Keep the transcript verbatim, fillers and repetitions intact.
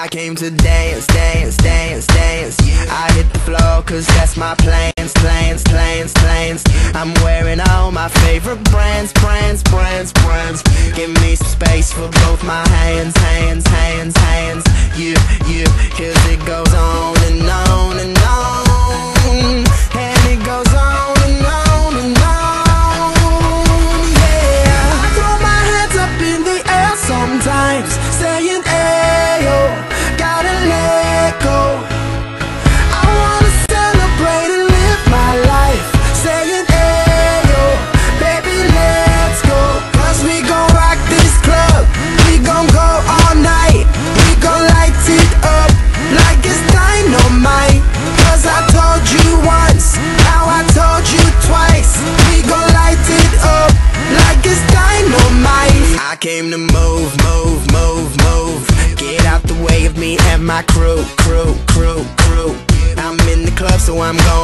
I came to dance, dance, dance, dance. I hit the floor cause that's my plans, plans, plans, plans. I'm wearing all my favorite brands, brands, brands, brands. Give me some space for both my hands, hands, hands, hands. Yeah, yeah, cause it goes on and on and on. And it goes on and on and on. Yeah, I throw my hands up in the air sometimes, saying ayo, gotta let go. I wanna celebrate and live my life, saying ayo, baby let's go. Cause we gon' rock this club, we gon' go all night. We gon' light it up like it's dynamite. Cause I told you once, now I told you twice. We gon' light it up like it's dynamite. I came to move, move, move, move. Get out the way of me and my crew, crew, crew, crew. I'm in the club so I'm going